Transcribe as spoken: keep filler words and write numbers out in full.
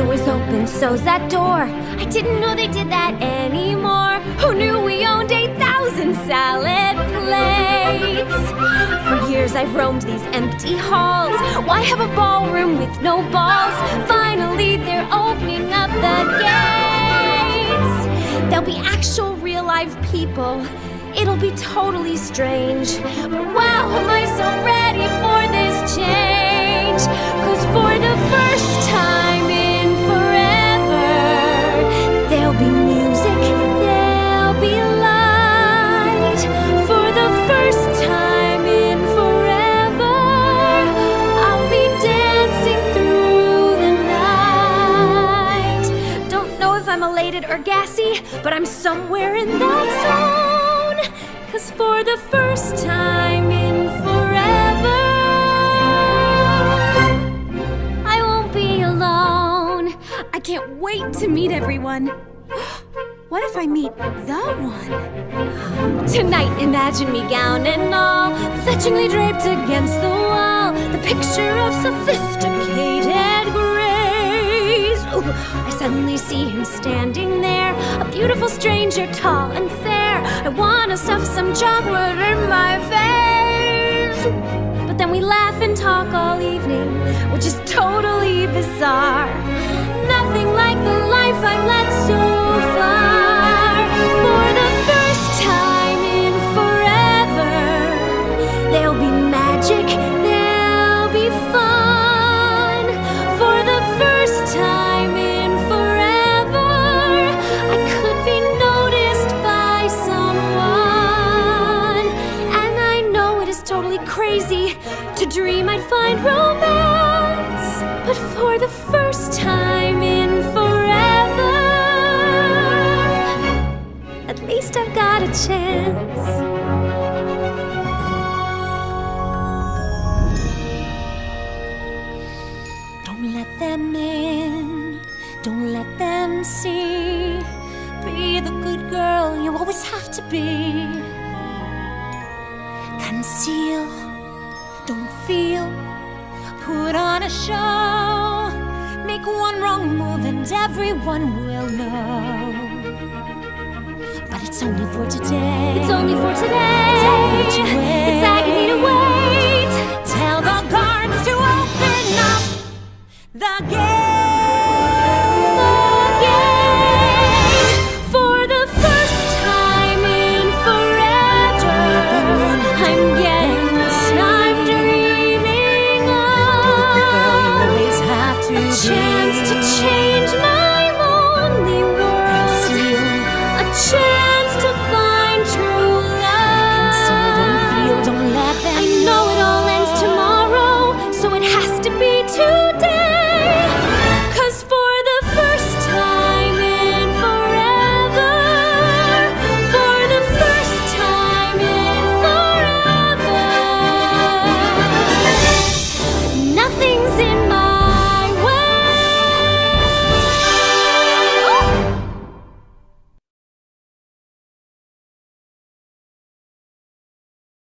is open, so's that door. I didn't know they did that anymore. Who knew we owned eight thousand salad plates? For years I've roamed these empty halls. Why have a ballroom with no balls? Finally they're opening up the gates. There'll be actual real live people. It'll be totally strange. But wow, am I so ready for this change? 'Cause for the first time in forever, there'll be music, there'll be light. For the first time in forever, I'll be dancing through the night. Don't know if I'm elated or gassy, but I'm somewhere in that zone. 'Cause for the first time in forever, I won't be alone. I can't wait to meet everyone. What if I meet the one? Tonight, imagine me gown and all, fetchingly draped against the wall, the picture of sophisticated grace. Ooh, I suddenly see him standing there, a beautiful stranger, tall and fair. I wanna stuff some chocolate in my face. But then we laugh and talk all evening, which is totally bizarre. Nothing like the life I've led so far. For the first time in forever, there'll be magic, there'll be fun. For the first time in forever, I could be noticed by someone. And I know it is totally crazy to dream I'd find romance, but for the first time in forever, at least I've got a chance. Don't let them in, don't let them see. Be the good girl you always have to be. Conceal, don't feel, put on a show. Make one wrong move and everyone will know. But it's only for today. It's only for today. It's agony to wait. It's agony to wait. Tell the guards to open up the gate.